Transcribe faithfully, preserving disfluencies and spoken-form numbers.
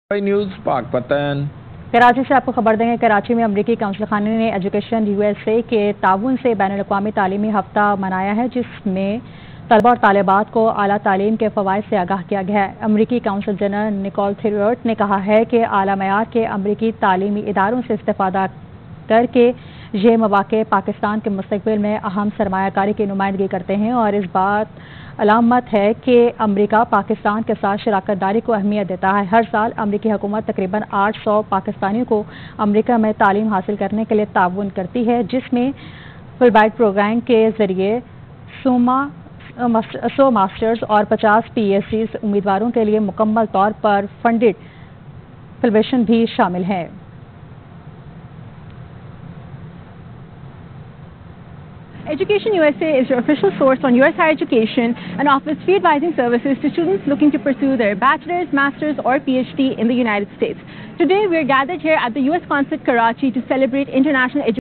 News پاک پتن کراچی سے آپ کو خبر دیں گے کراچی میں امریکی کونسل خانے نے ایجوکیشن یو ایس اے کے تعاون سے بین الاقوامی تعلیمی ہفتہ منایا ہے جس میں طلبہ اور طالبات کو اعلیٰ تعلیم کے فوائد سے آگاہ کیا گیا ہے۔ امریکی کونسل جنرل نکول تھیروٹ نے کہا ہے کہ اعلیٰ معیار کے امریکی تعلیمی اداروں سے استفادہ کر کے یہ مواقع پاکستان کے مستقبل میں اہم سرمایہ کاری کی نمائندگی کرتے ہیں اور اس بات علامت ہے کہ امریکہ پاکستان کے ساتھ شراکت داری کو اہمیت دیتا ہے۔ ہر سال امریکی حکومت تقریباً آٹھ سو پاکستانیوں کو امریکہ میں تعلیم حاصل کرنے کے لیے تعاون کرتی ہے، جس میں فل برائٹ پروگرام کے ذریعے سوما سو ماسٹرز اور پچاس پی ایس سیز امیدواروں کے لیے مکمل طور پر فنڈڈ فیلوشپ بھی شامل ہے۔ Education U S A is your official source on U S higher education and offers free advising services to students looking to pursue their bachelor's, master's or P H D in the United States. Today we are gathered here at the U S Consulate Karachi to celebrate International Education